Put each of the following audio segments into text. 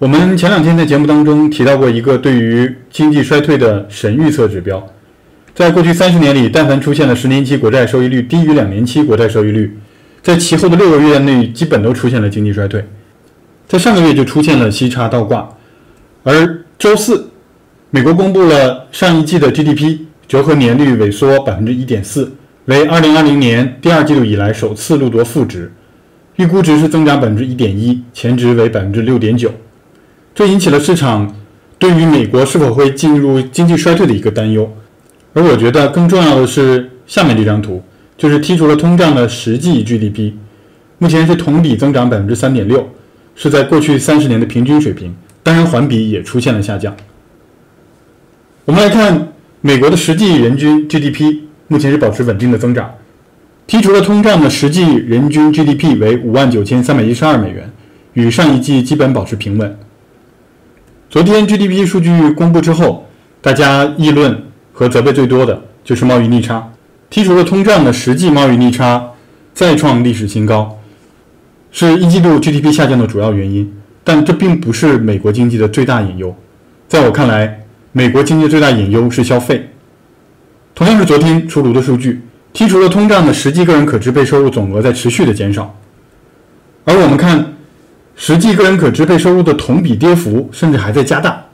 我们前2天在节目当中提到过一个对于经济衰退的神预测指标，在过去30年里，但凡出现了10年期国债收益率低于2年期国债收益率，在其后的6个月内基本都出现了经济衰退。在上个月就出现了息差倒挂，而周四，美国公布了上一季的 GDP 折合年率萎缩 1.4%， 为2020年第2季度以来首次录得负值，预估值是增长 1.1%， 前值为 6.9%。这引起了市场对于美国是否会进入经济衰退的一个担忧。而我觉得更重要的是下面这张图，就是剔除了通胀的实际 GDP， 目前是同比增长 3.6%， 是在过去30年的平均水平，当然环比也出现了下降。我们来看美国的实际人均 GDP， 目前是保持稳定的增长，剔除了通胀的实际人均 GDP 为 59,312 美元，与上一季基本保持平稳。昨天 GDP 数据公布之后，大家议论和责备最多的就是贸易逆差，剔除了通胀的实际贸易逆差再创历史新高，是一季度 GDP 下降的主要原因，但这并不是美国经济的最大隐忧。在我看来，美国经济的最大隐忧是消费。同样是昨天出炉的数据，剔除了通胀的实际个人可支配收入总额在持续的减少，而我们看实际个人可支配收入的同比跌幅甚至还在加大。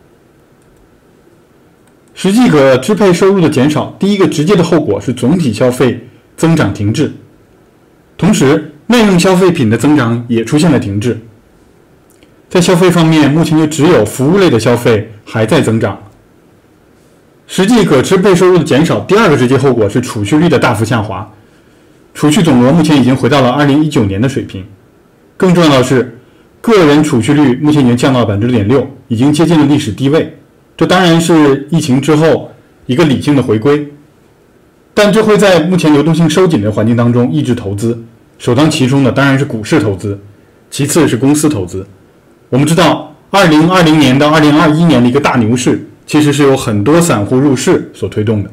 实际可支配收入的减少，第一个直接的后果是总体消费增长停滞，同时耐用消费品的增长也出现了停滞。在消费方面，目前就只有服务类的消费还在增长。实际可支配收入的减少，第二个直接后果是储蓄率的大幅下滑，储蓄总额目前已经回到了2019年的水平。更重要的是，个人储蓄率目前已经降到 6%， 已经接近了历史低位。这当然是疫情之后一个理性的回归，但这会在目前流动性收紧的环境当中抑制投资，首当其冲的当然是股市投资，其次是公司投资。我们知道2020年到2021年的一个大牛市，其实是由很多散户入市所推动的。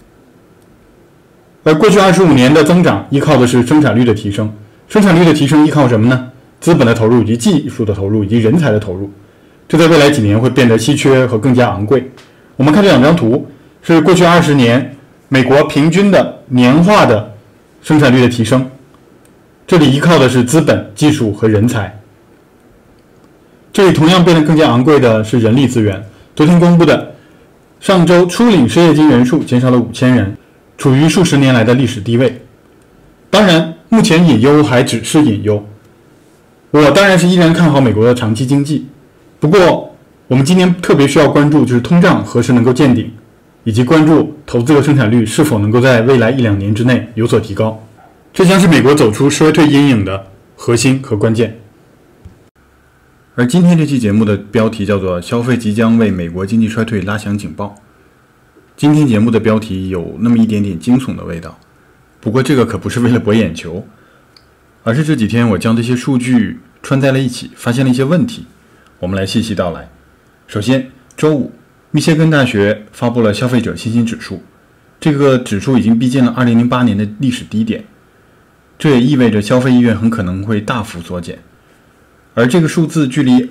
而过去25年的增长依靠的是生产率的提升，生产率的提升依靠什么呢？资本的投入以及技术的投入以及人才的投入，这在未来几年会变得稀缺和更加昂贵。我们看这2张图，是过去20年美国平均的年化的生产率的提升，这里依靠的是资本、技术和人才。这里同样变得更加昂贵的是人力资源。昨天公布的上周初领失业金人数减少了5000人，处于数十年来的历史低位。当然，目前隐忧还只是隐忧。我当然是依然看好美国的长期经济，不过我们今年特别需要关注就是通胀何时能够见顶，以及关注投资和生产率是否能够在未来1-2年之内有所提高，这将是美国走出衰退阴影的核心和关键。而今天这期节目的标题叫做消费即将为美国经济衰退拉响警报。今天节目的标题有那么一点点惊悚的味道，不过这个可不是为了博眼球，而是这几天我将这些数据串在了一起，发现了一些问题，我们来细细道来。首先，周五，密歇根大学发布了消费者信心指数，这个指数已经逼近了2008年的历史低点，这也意味着消费意愿很可能会大幅缩减，而这个数字距离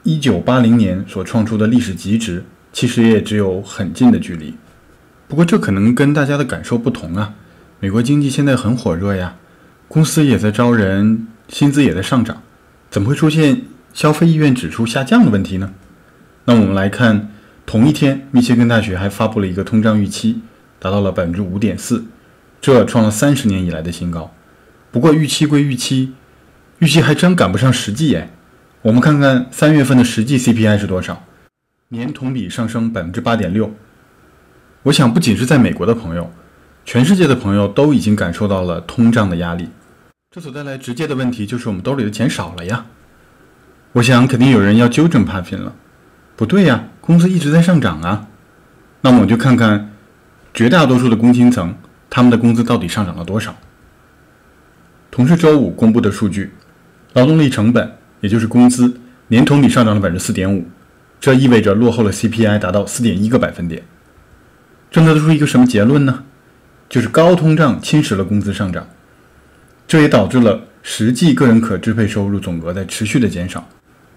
1980年所创出的历史极值其实也只有很近的距离。不过这可能跟大家的感受不同啊，美国经济现在很火热呀，公司也在招人，薪资也在上涨，怎么会出现消费意愿指数下降的问题呢？那我们来看，同一天，密歇根大学还发布了一个通胀预期，达到了 5.4%， 这创了30年以来的新高。不过预期归预期，预期还真赶不上实际哎。我们看看3月份的实际 CPI 是多少，年同比上升 8.6%。我想不仅是在美国的朋友，全世界的朋友都已经感受到了通胀的压力。这所带来直接的问题就是我们兜里的钱少了呀。我想肯定有人要纠正帕平了，不对呀，工资一直在上涨啊。那么我们就看看绝大多数的工薪层，他们的工资到底上涨了多少。同是周五公布的数据，劳动力成本也就是工资年同比上涨了 4.5%， 这意味着落后了 CPI 达到 4.1个百分点。这得出一个什么结论呢？就是高通胀侵蚀了工资上涨，这也导致了实际个人可支配收入总额在持续的减少。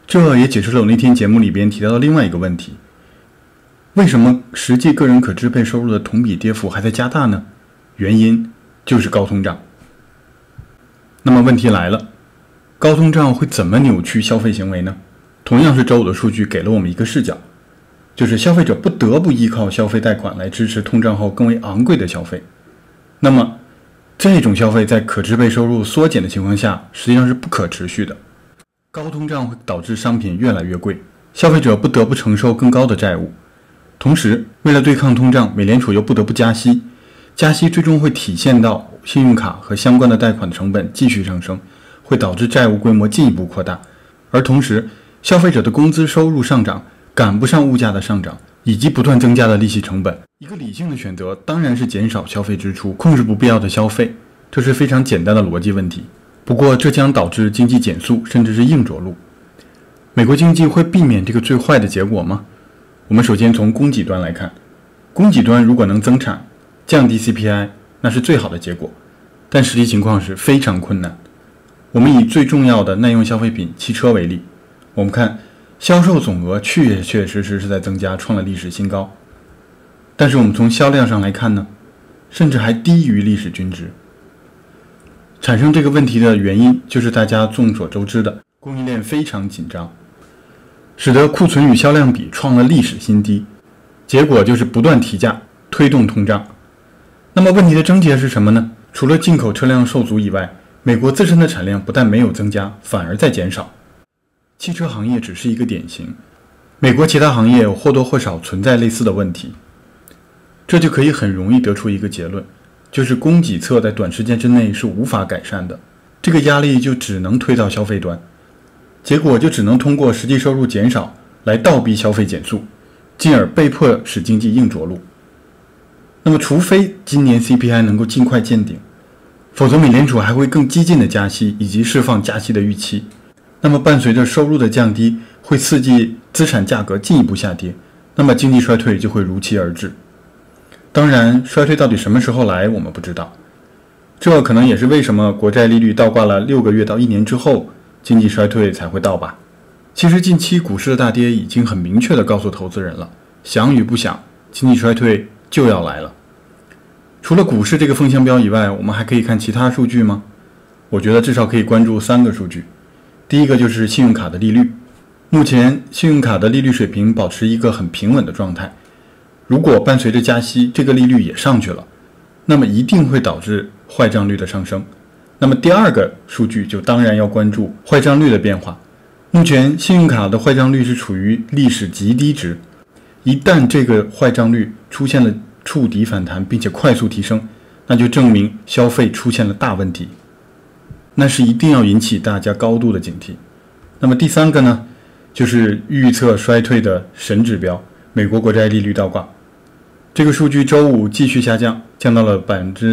这也解释了我那天节目里边提到的另外一个问题：为什么实际个人可支配收入的同比跌幅还在加大呢？原因就是高通胀。那么问题来了，高通胀会怎么扭曲消费行为呢？同样是周五的数据给了我们一个视角，就是消费者不得不依靠消费贷款来支持通胀后更为昂贵的消费。那么这种消费在可支配收入缩减的情况下，实际上是不可持续的。高通胀会导致商品越来越贵，消费者不得不承受更高的债务。同时，为了对抗通胀，美联储又不得不加息，加息最终会体现到信用卡和相关的贷款的成本继续上升，会导致债务规模进一步扩大。而同时，消费者的工资收入上涨赶不上物价的上涨，以及不断增加的利息成本。一个理性的选择当然是减少消费支出，控制不必要的消费，这是非常简单的逻辑问题。不过这将导致经济减速，甚至是硬着陆。美国经济会避免这个最坏的结果吗？我们首先从供给端来看，供给端如果能增产，降低 CPI， 那是最好的结果，但实际情况是非常困难。我们以最重要的耐用消费品汽车为例，我们看销售总额确确实实是在增加，创了历史新高。但是我们从销量上来看呢，甚至还低于历史均值。产生这个问题的原因就是大家众所周知的供应链非常紧张，使得库存与销量比创了历史新低，结果就是不断提价，推动通胀。那么问题的症结是什么呢？除了进口车辆受阻以外，美国自身的产量不但没有增加，反而在减少。汽车行业只是一个典型，美国其他行业或多或少存在类似的问题。这就可以很容易得出一个结论，就是供给侧在短时间之内是无法改善的，这个压力就只能推到消费端，结果就只能通过实际收入减少来倒逼消费减速，进而被迫使经济硬着陆。那么除非今年 CPI 能够尽快见顶，否则美联储还会更激进的加息以及释放加息的预期。那么伴随着收入的降低，会刺激资产价格进一步下跌，那么经济衰退就会如期而至。当然，衰退到底什么时候来，我们不知道。这可能也是为什么国债利率倒挂了6个月到1年之后，经济衰退才会到吧。其实近期股市的大跌已经很明确地告诉投资人了，想与不想，经济衰退就要来了。除了股市这个风向标以外，我们还可以看其他数据吗？我觉得至少可以关注3个数据。第一个就是信用卡的利率，目前信用卡的利率水平保持一个很平稳的状态。如果伴随着加息，这个利率也上去了，那么一定会导致坏账率的上升。那么第二个数据就当然要关注坏账率的变化。目前信用卡的坏账率是处于历史极低值，一旦这个坏账率出现了触底反弹并且快速提升，那就证明消费出现了大问题，那是一定要引起大家高度的警惕。那么第三个呢，就是预测衰退的神指标，美国国债利率倒挂。这个数据周五继续下降，降到了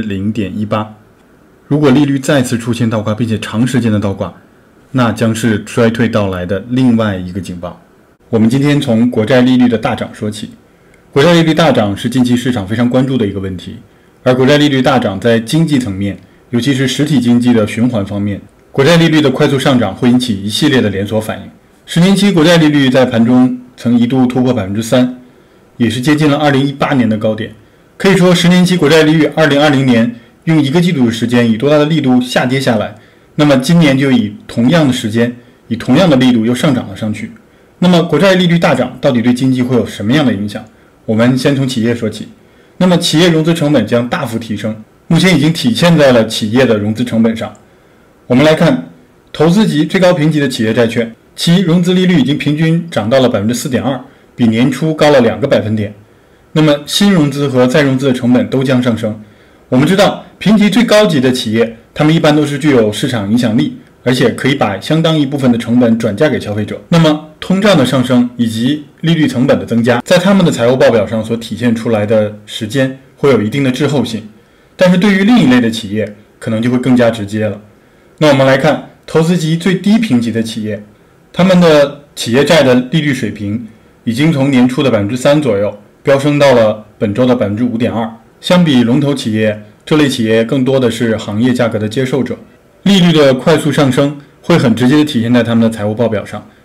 0.18%。如果利率再次出现倒挂，并且长时间的倒挂，那将是衰退到来的另外一个警报。我们今天从国债利率的大涨说起。国债利率大涨是近期市场非常关注的一个问题，而国债利率大涨在经济层面，尤其是实体经济的循环方面，国债利率的快速上涨会引起一系列的连锁反应。10年期国债利率在盘中曾一度突破 3%， 也是接近了2018年的高点。可以说10年期国债利率2020年用1个季度的时间以多大的力度下跌下来，那么今年就以同样的时间以同样的力度又上涨了上去。那么国债利率大涨到底对经济会有什么样的影响？我们先从企业说起。那么企业融资成本将大幅提升，目前已经体现在了企业的融资成本上。我们来看投资级最高评级的企业债券，其融资利率已经平均涨到了 4.2%， 比年初高了2个百分点。那么新融资和再融资的成本都将上升。我们知道评级最高级的企业，他们一般都是具有市场影响力，而且可以把相当一部分的成本转嫁给消费者。那么通胀的上升以及利率成本的增加，在他们的财务报表上所体现出来的时间会有一定的滞后性，但是对于另一类的企业可能就会更加直接了。那我们来看投资级最低评级的企业，他们的企业债的利率水平已经从年初的 3% 左右飙升到了本周的 5.2%。 相比龙头企业，这类企业更多的是行业价格的接受者，利率的快速上升会很直接的体现在他们的财务报表上。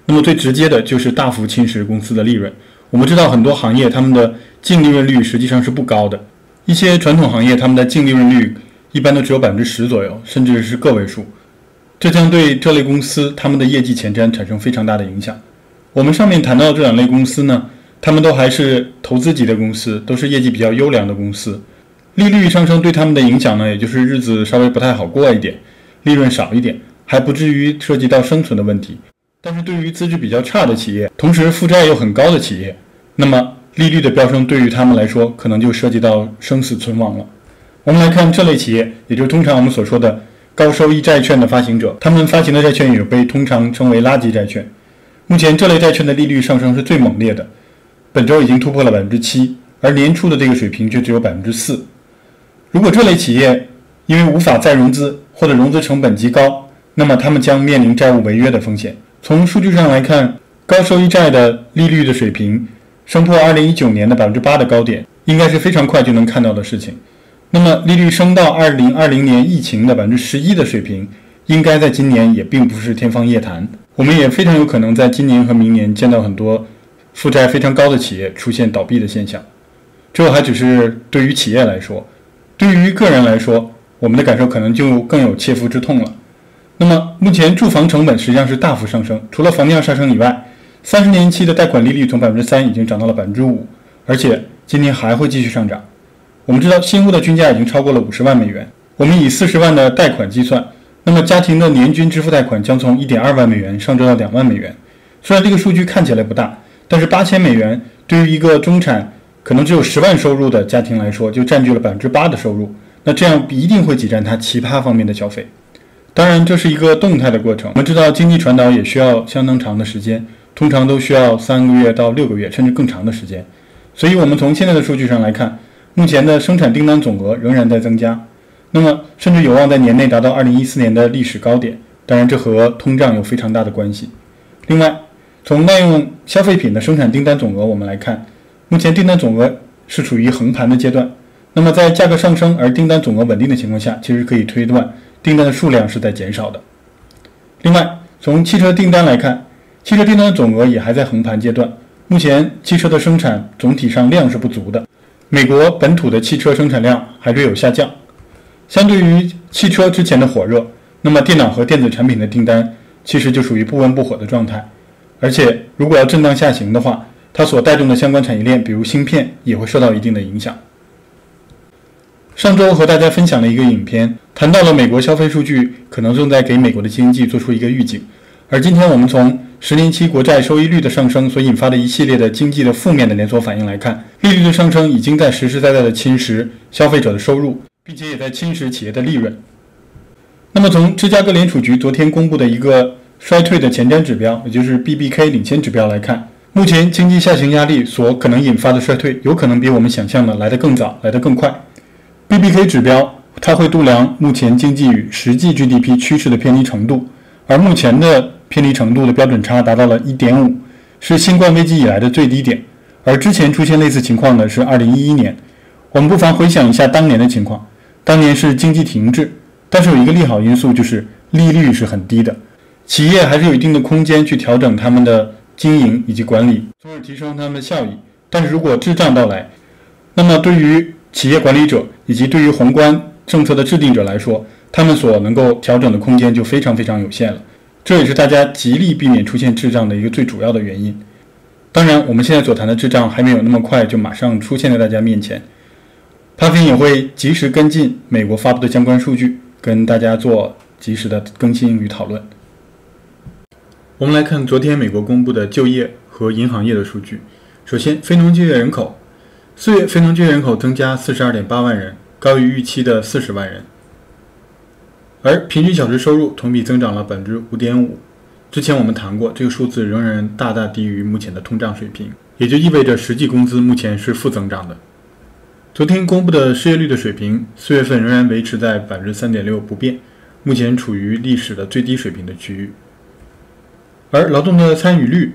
那么最直接的就是大幅侵蚀公司的利润。我们知道很多行业他们的净利润率实际上是不高的，一些传统行业他们的净利润率一般都只有10%左右，甚至是个位数。这将对这类公司他们的业绩前瞻产生非常大的影响。我们上面谈到这两类公司呢，他们都还是投资级的公司，都是业绩比较优良的公司。利率上升对他们的影响呢，也就是日子稍微不太好过一点，利润少一点，还不至于涉及到生存的问题。但是对于资质比较差的企业，同时负债又很高的企业，那么利率的飙升对于他们来说，可能就涉及到生死存亡了。我们来看这类企业，也就是通常我们所说的高收益债券的发行者，他们发行的债券也被通常称为垃圾债券。目前这类债券的利率上升是最猛烈的，本周已经突破了7%，而年初的这个水平却只有4%。如果这类企业因为无法再融资或者融资成本极高，那么他们将面临债务违约的风险。从数据上来看，高收益债的利率的水平升破2019年的8%的高点，应该是非常快就能看到的事情。那么利率升到2020年疫情的11%的水平，应该在今年也并不是天方夜谭。我们也非常有可能在今年和明年见到很多负债非常高的企业出现倒闭的现象。这还只是对于企业来说，对于个人来说，我们的感受可能就更有切肤之痛了。那么目前住房成本实际上是大幅上升，除了房价上升以外，30年期的贷款利率从3%已经涨到了5%，而且今年还会继续上涨。我们知道新屋的均价已经超过了50万美元，我们以40万的贷款计算，那么家庭的年均支付贷款将从1.2万美元上涨到2万美元。虽然这个数据看起来不大，但是8000美元对于一个中产可能只有10万收入的家庭来说，就占据了8%的收入，那这样一定会挤占他其他方面的消费。当然这是一个动态的过程，我们知道经济传导也需要相当长的时间，通常都需要3个月到6个月甚至更长的时间。所以我们从现在的数据上来看，目前的生产订单总额仍然在增加，那么甚至有望在年内达到2014年的历史高点，当然这和通胀有非常大的关系。另外从耐用消费品的生产订单总额我们来看，目前订单总额是处于横盘的阶段，那么在价格上升而订单总额稳定的情况下，其实可以推断订单的数量是在减少的。另外从汽车订单来看，汽车订单总额也还在横盘阶段，目前汽车的生产总体上量是不足的，美国本土的汽车生产量还略有下降。相对于汽车之前的火热，那么电脑和电子产品的订单其实就属于不温不火的状态，而且如果要震荡下行的话，它所带动的相关产业链比如芯片也会受到一定的影响。上周和大家分享了一个影片，谈到了美国消费数据可能正在给美国的经济做出一个预警，而今天我们从10年期国债收益率的上升所引发的一系列的经济的负面的连锁反应来看，利率的上升已经在实实在在的侵蚀消费者的收入，并且也在侵蚀企业的利润。那么从芝加哥联储局昨天公布的一个衰退的前瞻指标，也就是 BBK 领先指标来看，目前经济下行压力所可能引发的衰退有可能比我们想象的来得更早，来得更快。BBK 指标它会度量目前经济与实际 GDP 趋势的偏离程度，而目前的偏离程度的标准差达到了 1.5， 是新冠危机以来的最低点，而之前出现类似情况的是2011年。我们不妨回想一下当年的情况，当年是经济停滞，但是有一个利好因素，就是利率是很低的，企业还是有一定的空间去调整他们的经营以及管理，从而提升他们的效益。但是如果滞胀到来，那么对于企业管理者以及对于宏观政策的制定者来说，他们所能够调整的空间就非常非常有限了。这也是大家极力避免出现滞胀的一个最主要的原因。当然我们现在所谈的滞胀还没有那么快就马上出现在大家面前，帕菲也会及时跟进美国发布的相关数据，跟大家做及时的更新与讨论。我们来看昨天美国公布的就业和银行业的数据。首先非农就业人口，4月非农就业人口增加 42.8 万人，高于预期的40万人，而平均小时收入同比增长了 5.5%。 之前我们谈过，这个数字仍然大大低于目前的通胀水平，也就意味着实际工资目前是负增长的。昨天公布的失业率的水平，4月份仍然维持在 3.6% 不变，目前处于历史的最低水平的区域。而劳动的参与率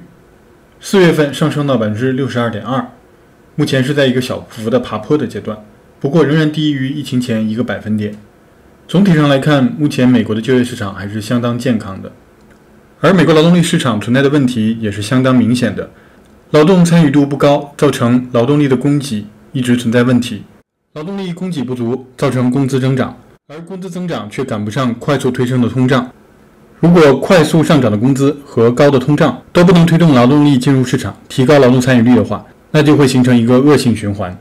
4月份上升到 62.2%， 目前是在一个小幅的爬坡的阶段，不过仍然低于疫情前1个百分点。总体上来看，目前美国的就业市场还是相当健康的。 而美国劳动力市场存在的问题也是相当明显的，劳动参与度不高，造成劳动力的供给一直存在问题，劳动力供给不足，造成工资增长，而工资增长却赶不上快速推升的通胀。如果快速上涨的工资和高的通胀都不能推动劳动力进入市场，提高劳动参与率的话，那就会形成一个恶性循环。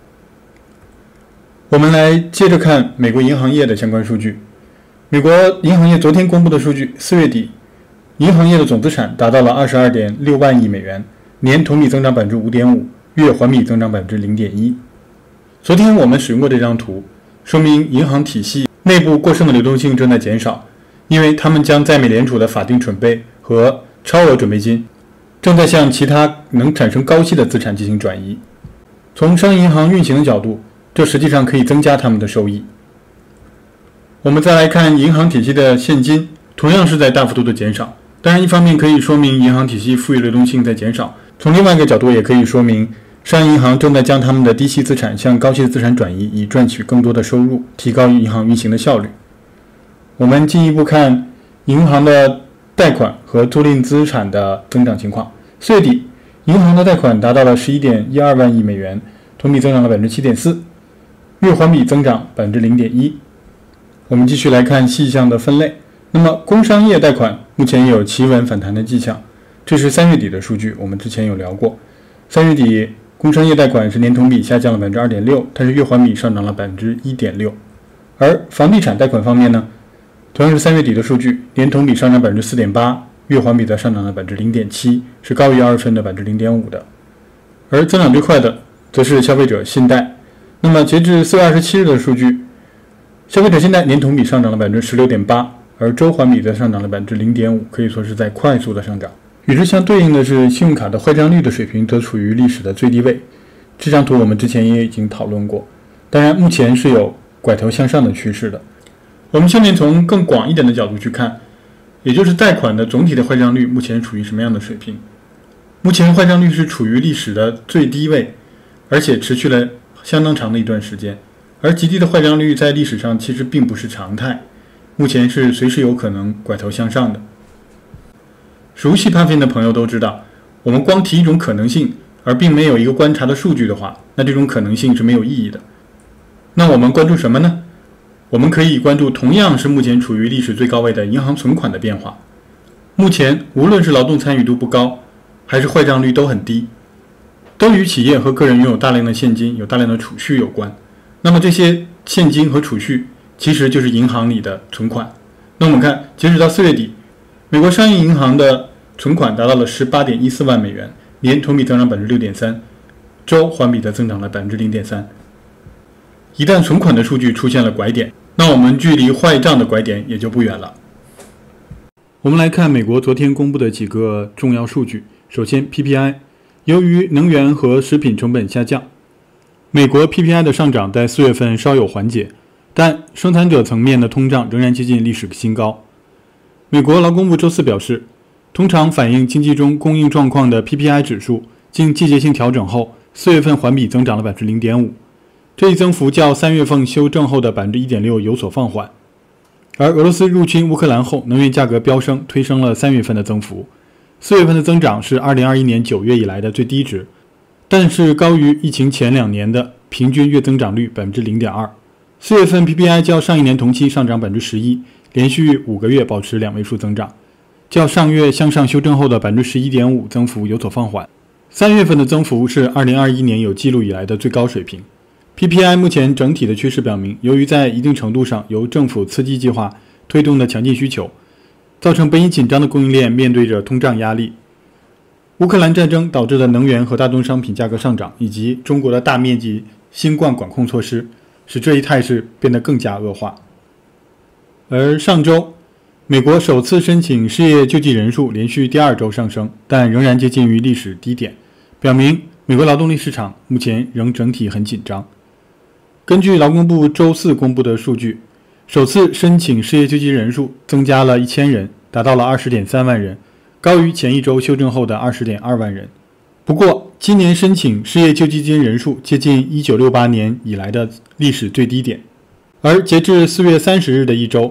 我们来接着看美国银行业的相关数据。美国银行业昨天公布的数据，4月底银行业的总资产达到了 22.6 万亿美元，年同比增长 5.5%， 月环比增长 0.1%。 昨天我们使用过这张图，说明银行体系内部过剩的流动性正在减少，因为他们将在美联储的法定准备和超额准备金正在向其他能产生高息的资产进行转移。从商业银行运行的角度，这实际上可以增加他们的收益。我们再来看银行体系的现金，同样是在大幅度的减少。当然，一方面可以说明银行体系富裕流动性在减少，从另外一个角度也可以说明商业银行正在将他们的低息资产向高息的资产转移，以赚取更多的收入，提高银行运行的效率。我们进一步看银行的贷款和租赁资产的增长情况。4月底，银行的贷款达到了 11.12 万亿美元，同比增长了 7.4%， 月环比增长 0.1%。 我们继续来看细项的分类。那么工商业贷款目前有企稳反弹的迹象，这是3月底的数据，我们之前有聊过。3月底工商业贷款是年同比下降了 2.6%， 但是月环比上涨了 1.6%。 而房地产贷款方面呢，同样是3月底的数据，年同比上涨 4.8%， 月环比则上涨了 0.7%， 是高于2月份的 0.5% 的。而增长最快的则是消费者信贷。那么截至4月27日的数据，消费者信贷年同比上涨了 16.8%， 而周环比则上涨了 0.5%， 可以说是在快速的上涨。与之相对应的是，信用卡的坏账率的水平则处于历史的最低位。这张图我们之前也已经讨论过，当然目前是有拐头向上的趋势的。我们下面从更广一点的角度去看，也就是贷款的总体的坏账率目前处于什么样的水平。目前坏账率是处于历史的最低位，而且持续了相当长的一段时间。而极低的坏账率在历史上其实并不是常态，目前是随时有可能拐头向上的。熟悉判fin的朋友都知道，我们光提一种可能性，而并没有一个观察的数据的话，那这种可能性是没有意义的。那我们关注什么呢？我们可以关注同样是目前处于历史最高位的银行存款的变化。目前无论是劳动参与度不高，还是坏账率都很低，都与企业和个人拥有大量的现金、有大量的储蓄有关。那么这些现金和储蓄其实就是银行里的存款。那我们看，截止到4月底，美国商业银行的存款达到了 18.14 万美元，年同比增长 6.3%， 周环比则增长了 0.3%。 一旦存款的数据出现了拐点，那我们距离坏账的拐点也就不远了。我们来看美国昨天公布的几个重要数据。首先 PPI， 由于能源和食品成本下降，美国 PPI 的上涨在4月份稍有缓解，但生产者层面的通胀仍然接近历史新高。美国劳工部周四表示，通常反映经济中供应状况的 PPI 指数经季节性调整后，4月份环比增长了 0.5%， 这一增幅较3月份修正后的 1.6% 有所放缓。而俄罗斯入侵乌克兰后，能源价格飙升，推升了3月份的增幅。4月份的增长是2021年9月以来的最低值，但是高于疫情前2年的平均月增长率 0.2%。 4月份 PPI 较上一年同期上涨 11%， 连续5个月保持2位数增长，较上月向上修正后的 11.5% 增幅有所放缓。3月份的增幅是2021年有记录以来的最高水平。 PPI 目前整体的趋势表明，由于在一定程度上由政府刺激计划推动的强劲需求，造成本已紧张的供应链面对着通胀压力。乌克兰战争导致的能源和大宗商品价格上涨，以及中国的大面积新冠管控措施，使这一态势变得更加恶化。而上周，美国首次申请失业救济人数连续第2周上升，但仍然接近于历史低点，表明美国劳动力市场目前仍整体很紧张。根据劳工部周四公布的数据，首次申请失业救济人数增加了1000人，达到了 20.3 万人，高于前一周修正后的 20.2 万人。不过，今年申请失业救济金人数接近1968年以来的历史最低点。而截至4月30日的一周，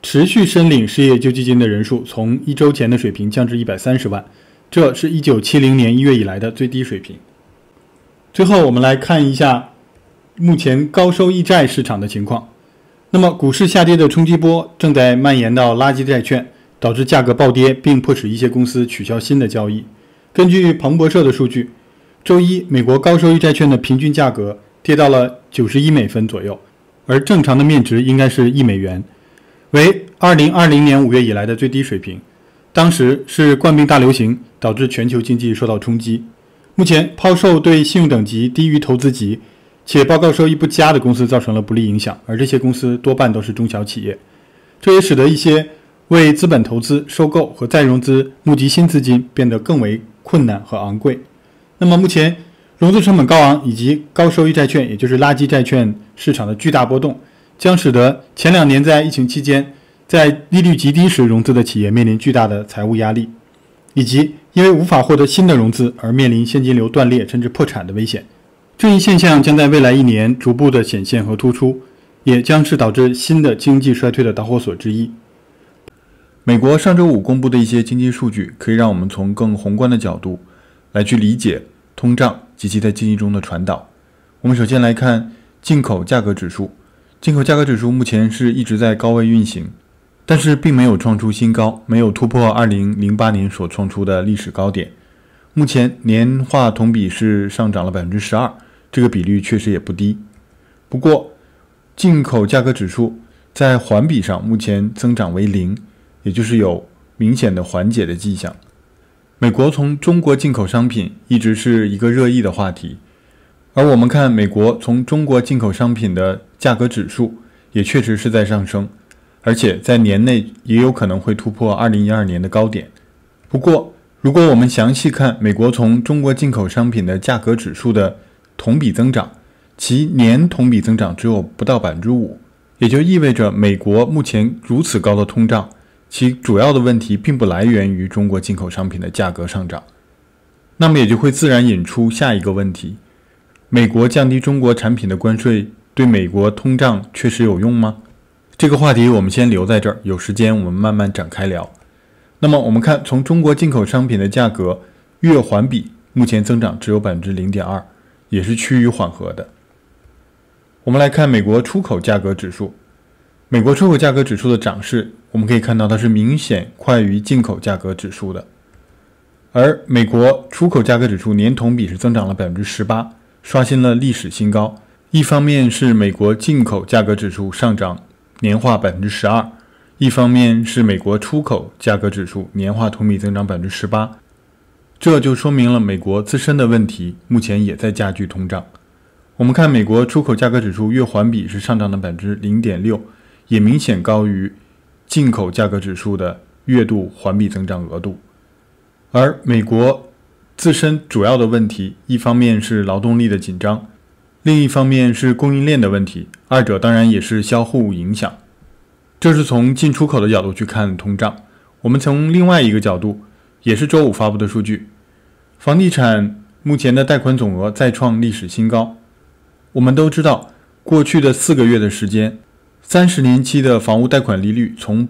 持续申领失业救济金的人数从1周前的水平降至130万，这是1970年1月以来的最低水平。最后，我们来看一下目前高收益债市场的情况。那么，股市下跌的冲击波正在蔓延到垃圾债券，导致价格暴跌，并迫使一些公司取消新的交易。根据彭博社的数据，周一美国高收益债券的平均价格跌到了91美分左右，而正常的面值应该是1美元，为2020年5月以来的最低水平。当时是冠病大流行导致全球经济受到冲击。目前抛售对信用等级低于投资级且报告收益不佳的公司造成了不利影响，而这些公司多半都是中小企业。这也使得一些为资本投资、收购和再融资募集新资金变得更为困难和昂贵。那么目前融资成本高昂以及高收益债券，也就是垃圾债券市场的巨大波动，将使得前2年在疫情期间在利率极低时融资的企业面临巨大的财务压力，以及因为无法获得新的融资而面临现金流断裂甚至破产的危险。这一现象将在未来1年逐步的显现和突出，也将是导致新的经济衰退的导火索之一。美国上周五公布的一些经济数据，可以让我们从更宏观的角度来去理解通胀及其在经济中的传导。我们首先来看进口价格指数。进口价格指数目前是一直在高位运行，但是并没有创出新高，没有突破2008年所创出的历史高点。目前年化同比是上涨了 12%， 这个比率确实也不低。不过进口价格指数在环比上目前增长为0，也就是有明显的缓解的迹象。美国从中国进口商品一直是一个热议的话题，而我们看美国从中国进口商品的价格指数也确实是在上升，而且在年内也有可能会突破2012年的高点。不过如果我们详细看美国从中国进口商品的价格指数的同比增长，其年同比增长只有不到 5%， 也就意味着美国目前如此高的通胀，其主要的问题并不来源于中国进口商品的价格上涨。那么也就会自然引出下一个问题，美国降低中国产品的关税对美国通胀确实有用吗？这个话题我们先留在这儿，有时间我们慢慢展开聊。那么我们看从中国进口商品的价格月环比目前增长只有 0.2%， 也是趋于缓和的。我们来看美国出口价格指数。美国出口价格指数的涨势，我们可以看到它是明显快于进口价格指数的。而美国出口价格指数年同比是增长了 18%， 刷新了历史新高。一方面是美国进口价格指数上涨年化 12%， 一方面是美国出口价格指数年化同比增长 18%， 这就说明了美国自身的问题目前也在加剧通胀。我们看美国出口价格指数月环比是上涨的 0.6%， 也明显高于进口价格指数的月度环比增长额度。而美国自身主要的问题，一方面是劳动力的紧张，另一方面是供应链的问题，二者当然也是相互影响。这是从进出口的角度去看通胀。我们从另外一个角度，也是周五发布的数据，房地产目前的贷款总额再创历史新高。我们都知道，过去的4个月的时间，30年期的房屋贷款利率从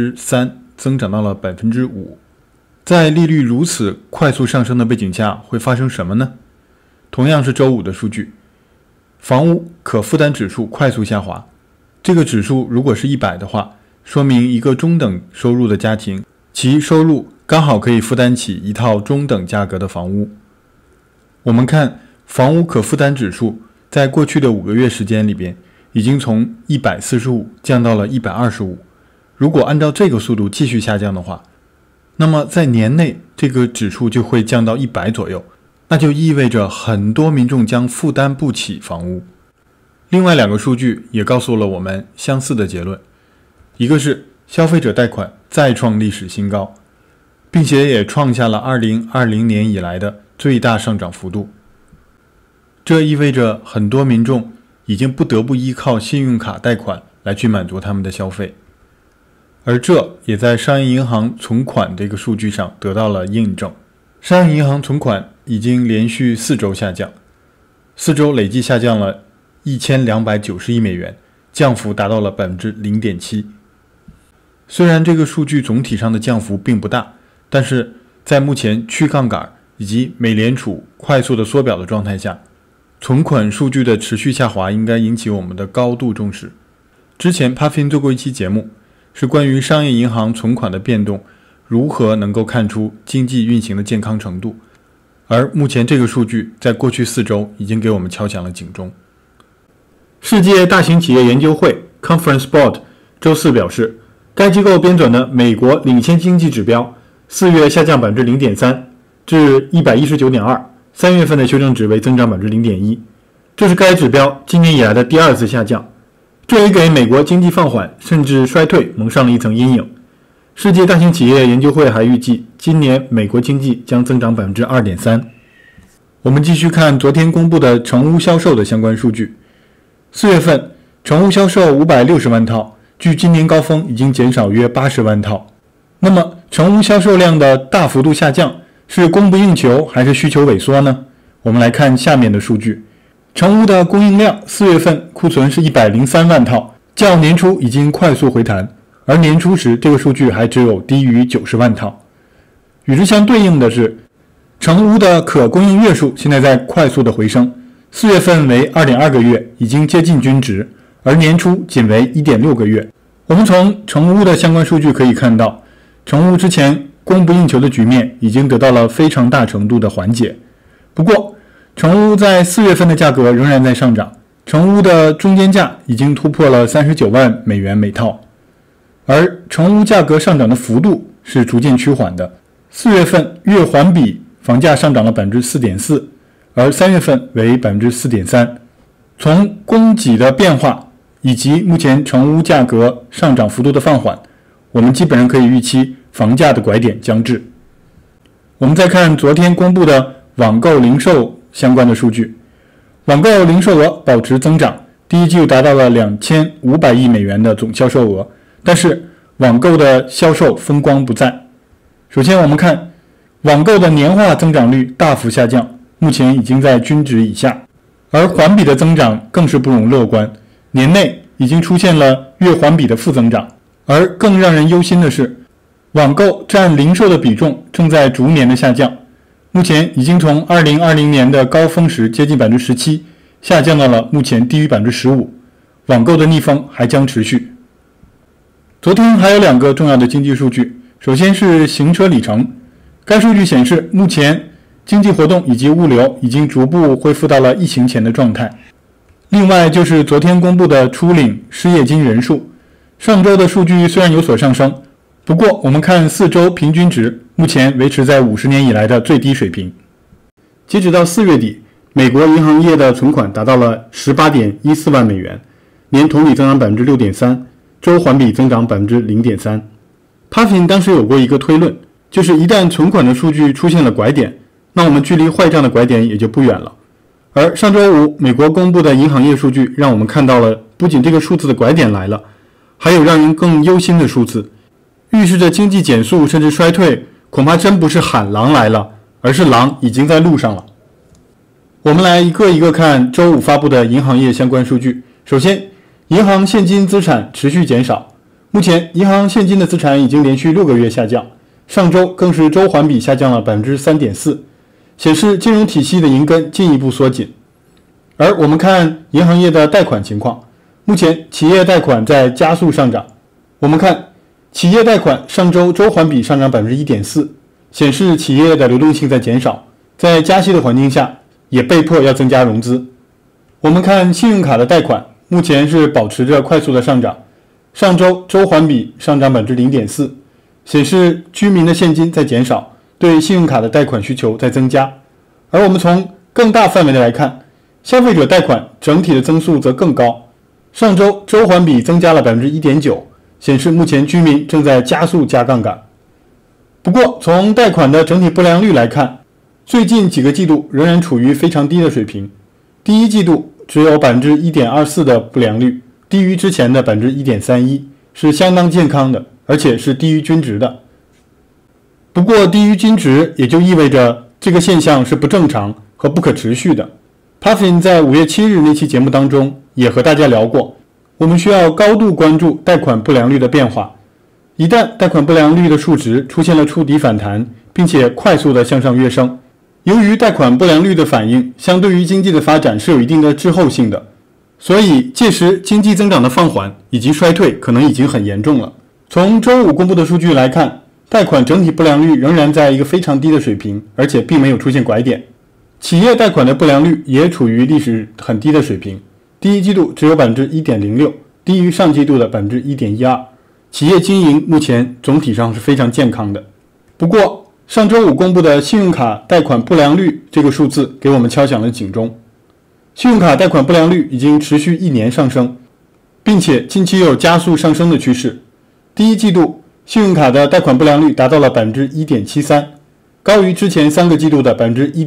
3% 增长到了 5%。在利率如此快速上升的背景下，会发生什么呢？同样是周五的数据，房屋可负担指数快速下滑。这个指数如果是100的话，说明一个中等收入的家庭，其收入刚好可以负担起一套中等价格的房屋。我们看房屋可负担指数在过去的5个月时间里边，已经从145降到了125。如果按照这个速度继续下降的话，那么在年内这个指数就会降到100左右，那就意味着很多民众将负担不起房屋。另外2个数据也告诉了我们相似的结论，一个是消费者贷款再创历史新高，并且也创下了2020年以来的最大上涨幅度。这意味着很多民众已经不得不依靠信用卡贷款来去满足他们的消费，而这也在商业银行存款这个数据上得到了印证。商业银行存款已经连续4周下降，4周累计下降了1290亿美元，降幅达到了 0.7%。 虽然这个数据总体上的降幅并不大，但是在目前去杠杆以及美联储快速的缩表的状态下，存款数据的持续下滑应该引起我们的高度重视。之前 Puffin 做过一期节目，是关于商业银行存款的变动如何能够看出经济运行的健康程度，而目前这个数据在过去4周已经给我们敲响了警钟。世界大型企业研究会 Conference Board 周四表示，该机构编纂的美国领先经济指标4月下降 0.3% 至 119.2%， 3月份的修正值为增长 0.1%， 这是该指标今年以来的第2次下降，这也给美国经济放缓甚至衰退蒙上了一层阴影。世界大型企业研究会还预计，今年美国经济将增长 2.3%。 我们继续看昨天公布的成屋销售的相关数据。4月份成屋销售560万套，距今年高峰已经减少约80万套。那么成屋销售量的大幅度下降是供不应求还是需求萎缩呢？我们来看下面的数据。成屋的供应量4月份库存是103万套，较年初已经快速回弹，而年初时这个数据还只有低于90万套。与之相对应的是，成屋的可供应月数现在在快速的回升，4月份为 2.2 个月，已经接近均值，而年初仅为 1.6 个月。我们从成屋的相关数据可以看到，成屋之前供不应求的局面已经得到了非常大程度的缓解。不过成屋在4月份的价格仍然在上涨，成屋的中间价已经突破了39万美元每套，而成屋价格上涨的幅度是逐渐趋缓的。4月份月环比房价上涨了 4.4%， 而3月份为 4.3%。 从供给的变化以及目前成屋价格上涨幅度的放缓，我们基本上可以预期房价的拐点将至。我们再看昨天公布的网购零售相关的数据，网购零售额保持增长，第一季度达到了2500亿美元的总销售额，但是网购的销售风光不再。首先我们看网购的年化增长率大幅下降，目前已经在均值以下，而环比的增长更是不容乐观，年内已经出现了月环比的负增长。而更让人忧心的是，网购占零售的比重正在逐年的下降，目前已经从2020年的高峰时接近 17%， 下降到了目前低于 15%， 网购的逆风还将持续。昨天还有2个重要的经济数据，首先是行车里程，该数据显示目前经济活动以及物流已经逐步恢复到了疫情前的状态。另外就是昨天公布的初领失业金人数，上周的数据虽然有所上升，不过我们看4周平均值目前维持在50年以来的最低水平。截止到4月底，美国银行业的存款达到了 18.14 万美元，年同比增长 6.3%， 周环比增长 0.3%。 Puffin 当时有过一个推论，就是一旦存款的数据出现了拐点，那我们距离坏账的拐点也就不远了。而上周五美国公布的银行业数据让我们看到了不仅这个数字的拐点来了，还有让人更忧心的数字，预示着经济减速甚至衰退恐怕真不是喊狼来了，而是狼已经在路上了。我们来一个一个看周五发布的银行业相关数据。首先，银行现金资产持续减少，目前银行现金的资产已经连续6个月下降，上周更是周环比下降了 3.4%， 显示金融体系的银根进一步缩紧。而我们看银行业的贷款情况，目前企业贷款在加速上涨。我们看企业贷款上周周环比上涨 1.4%， 显示企业的流动性在减少，在加息的环境下也被迫要增加融资。我们看信用卡的贷款，目前是保持着快速的上涨，上周周环比上涨 0.4%， 显示居民的现金在减少，对信用卡的贷款需求在增加。而我们从更大范围的来看，消费者贷款整体的增速则更高，上周周环比增加了 1.9%， 显示目前居民正在加速加杠杆。不过从贷款的整体不良率来看，最近几个季度仍然处于非常低的水平，第一季度只有 1.24% 的不良率，低于之前的 1.31%， 是相当健康的，而且是低于均值的。不过低于均值也就意味着这个现象是不正常和不可持续的。Puffin 在5月7日那期节目当中也和大家聊过，我们需要高度关注贷款不良率的变化， 一旦贷款不良率的数值出现了触底反弹，并且快速的向上跃升，由于贷款不良率的反应相对于经济的发展是有一定的滞后性的，所以届时经济增长的放缓以及衰退可能已经很严重了。从周五公布的数据来看，贷款整体不良率仍然在一个非常低的水平，而且并没有出现拐点。企业贷款的不良率也处于历史很低的水平，第一季度只有 1.06%， 低于上季度的 1.12%。企业经营目前总体上是非常健康的。不过上周五公布的信用卡贷款不良率这个数字给我们敲响了警钟。信用卡贷款不良率已经持续1年上升，并且近期有加速上升的趋势。第一季度信用卡的贷款不良率达到了 1.73%， 高于之前3个季度的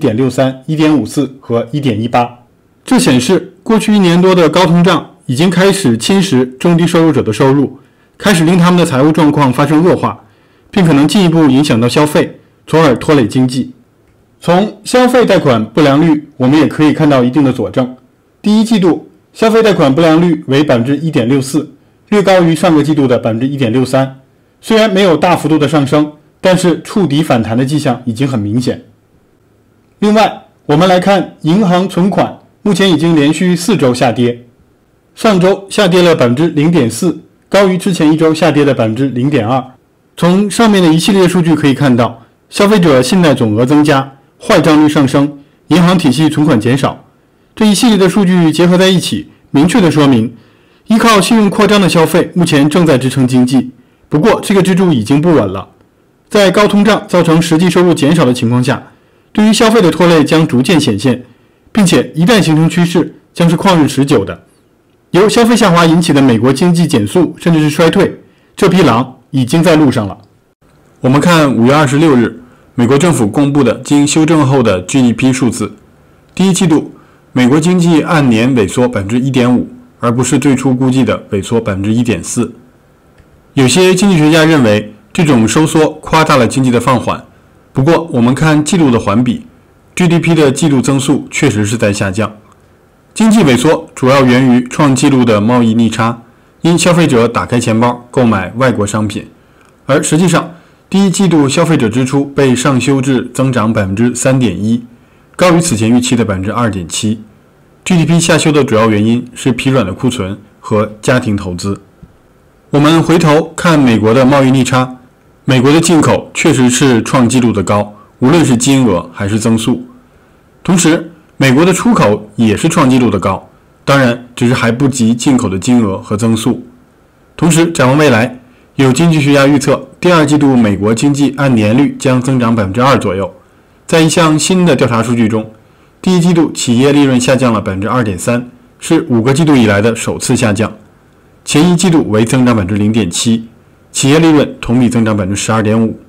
1.63%、1.54% 和 1.18%。这显示过去1年多的高通胀已经开始侵蚀中低收入者的收入，开始令他们的财务状况发生恶化，并可能进一步影响到消费，从而拖累经济。从消费贷款不良率我们也可以看到一定的佐证。第一季度消费贷款不良率为 1.64%， 略高于上个季度的 1.63%。虽然没有大幅度的上升，但是触底反弹的迹象已经很明显。另外，我们来看银行存款，目前已经连续4周下跌，上周下跌了 0.4%， 高于之前1周下跌的 0.2%。从上面的一系列数据可以看到，消费者信贷总额增加，坏账率上升，银行体系存款减少，这一系列的数据结合在一起，明确的说明依靠信用扩张的消费目前正在支撑经济。不过这个支柱已经不稳了，在高通胀造成实际收入减少的情况下，对于消费的拖累将逐渐显现，并且一旦形成趋势将是旷日持久的。由消费下滑引起的美国经济减速甚至是衰退，这匹狼已经在路上了。我们看5月26日美国政府公布的经修正后的 GDP 数字，第一季度美国经济按年萎缩 1.5%， 而不是最初估计的萎缩 1.4%。有些经济学家认为这种收缩夸大了经济的放缓，不过我们看季度的环比， GDP 的季度增速确实是在下降。经济萎缩主要源于创纪录的贸易逆差，因消费者打开钱包购买外国商品，而实际上第一季度消费者支出被上修至增长 3.1%， 高于此前预期的 2.7%。 GDP 下修的主要原因是疲软的库存和家庭投资。我们回头看美国的贸易逆差，美国的进口确实是创纪录的高，无论是金额还是增速。同时美国的出口也是创纪录的高，当然只是还不及进口的金额和增速。同时展望未来，有经济学家预测第二季度美国经济按年率将增长 2% 左右。在一项新的调查数据中，第一季度企业利润下降了 2.3%， 是5个季度以来的首次下降。前一季度为增长 0.7%， 企业利润同比增长 12.5%。